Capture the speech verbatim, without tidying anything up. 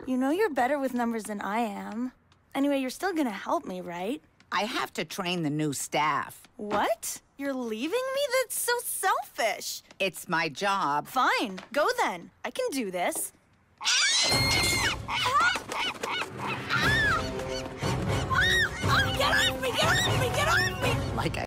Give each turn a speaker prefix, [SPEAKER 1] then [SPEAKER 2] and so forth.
[SPEAKER 1] You know you're better with numbers than I am. Anyway, you're still gonna help me, right?
[SPEAKER 2] I have to train the new staff.
[SPEAKER 1] What? You're leaving me? That's so selfish.
[SPEAKER 2] It's my job.
[SPEAKER 1] Fine, go then. I can do this. Help!